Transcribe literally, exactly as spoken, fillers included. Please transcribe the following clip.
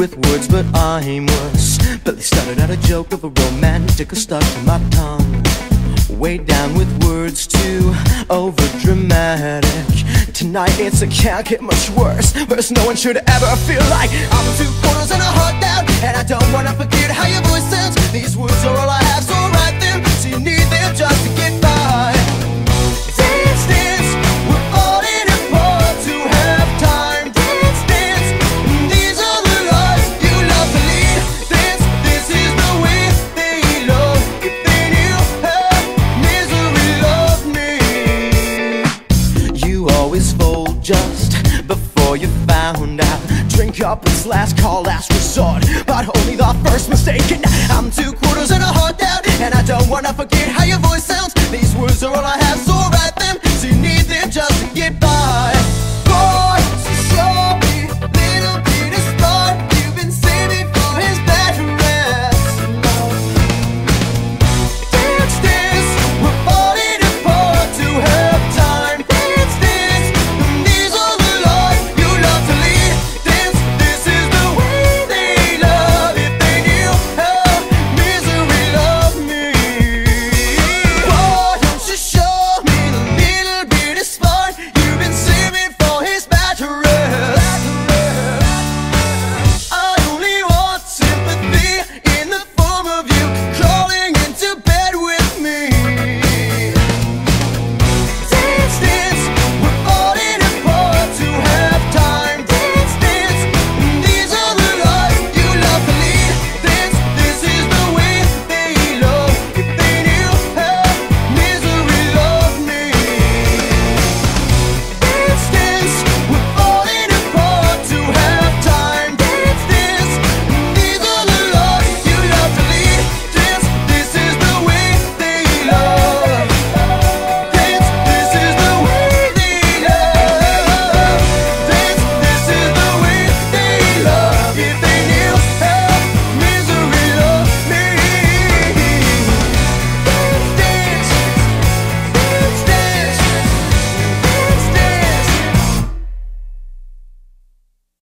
with words, but I'm worse. But they started out a joke of a romantic stuck to my tongue. Way down with words too over dramatic. Tonight it's a can't get much worse. First, no one should ever feel like I'm two quarters and a heart down. And I don't wanna forget how your voice sounds. These words are all I have, so write them. So you need them just to get by. Dance, dance, we're falling apart to have time. Dance, dance, these are the lies you love to lead. Dance, this is the way they love. If they knew how misery loved me. You always fold just before you found out. Drink up, it's last call, last resort, but only the first mistake. And I'm two quarters and a heart down, and I don't wanna forget how your voice sounds. These words are all I have, so write them. So you need them just to get